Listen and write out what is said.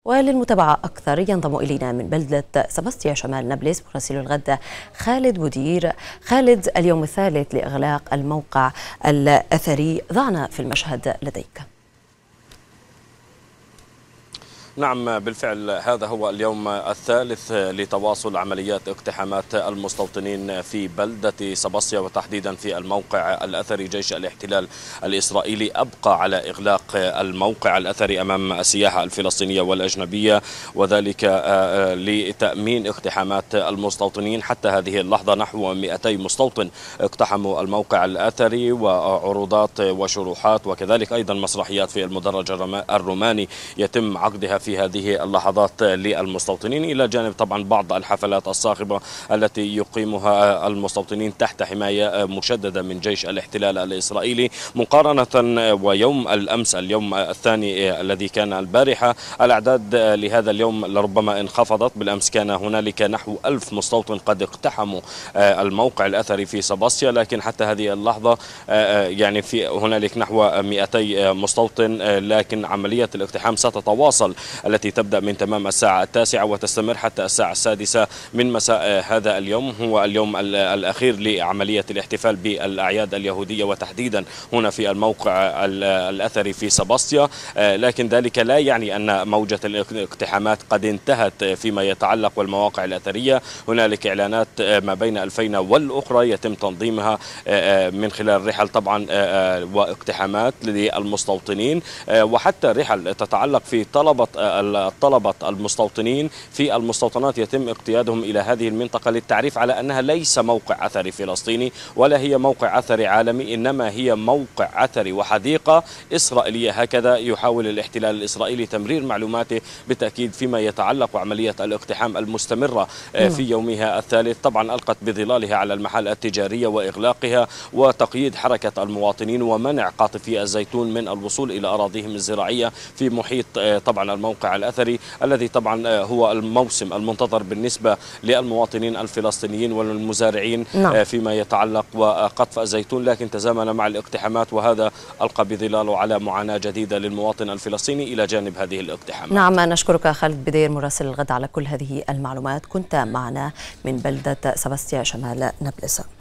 وللمتابعة أكثر ينضم إلينا من بلدة سباستيا شمال نابلس مراسل الغد خالد بودير. خالد، اليوم الثالث لإغلاق الموقع الأثري، ضعنا في المشهد لديك. نعم بالفعل، هذا هو اليوم الثالث لتواصل عمليات اقتحامات المستوطنين في بلدة سباستيا وتحديدا في الموقع الأثري. جيش الاحتلال الإسرائيلي أبقى على إغلاق الموقع الأثري أمام السياحة الفلسطينية والأجنبية، وذلك لتأمين اقتحامات المستوطنين. حتى هذه اللحظة نحو 200 مستوطن اقتحموا الموقع الأثري، وعروضات وشروحات وكذلك أيضا مسرحيات في المدرج الروماني يتم عقدها في هذه اللحظات للمستوطنين، إلى جانب طبعا بعض الحفلات الصاخبة التي يقيمها المستوطنين تحت حماية مشددة من جيش الاحتلال الإسرائيلي. مقارنة ويوم الأمس، اليوم الثاني الذي كان البارحة، الأعداد لهذا اليوم لربما انخفضت. بالأمس كان هنالك نحو 1000 مستوطن قد اقتحموا الموقع الأثري في سباستيا، لكن حتى هذه اللحظة يعني في هنالك نحو 200 مستوطن، لكن عملية الاقتحام ستتواصل، التي تبدأ من تمام الساعة 9 وتستمر حتى الساعة 6 من مساء هذا اليوم. هو اليوم الأخير لعملية الاحتفال بالأعياد اليهودية، وتحديدا هنا في الموقع الأثري في سباستيا. لكن ذلك لا يعني أن موجة الاقتحامات قد انتهت فيما يتعلق بالمواقع الأثرية. هنالك إعلانات ما بين الفين والأخرى يتم تنظيمها من خلال رحل طبعا واقتحامات للمستوطنين، وحتى رحل تتعلق في طلبة المستوطنين في المستوطنات يتم اقتيادهم إلى هذه المنطقة للتعريف على أنها ليس موقع أثري فلسطيني ولا هي موقع أثري عالمي، إنما هي موقع أثري وحديقة إسرائيلية. هكذا يحاول الاحتلال الإسرائيلي تمرير معلوماته بالتأكيد فيما يتعلق بعملية الاقتحام المستمرة في يومها الثالث. طبعا ألقت بظلالها على المحال التجارية وإغلاقها وتقييد حركة المواطنين ومنع قاطفي الزيتون من الوصول إلى أراضيهم الزراعية في محيط طبعا الموقع الأثري، الذي طبعا هو الموسم المنتظر بالنسبة للمواطنين الفلسطينيين والمزارعين فيما يتعلق وقطف الزيتون، لكن تزامن مع الاقتحامات، وهذا ألقى بظلاله على معاناة جديدة للمواطن الفلسطيني إلى جانب هذه الاقتحامات. نعم، نشكرك خالد بدير مراسل الغد على كل هذه المعلومات، كنت معنا من بلدة سباستيا شمال نابلس.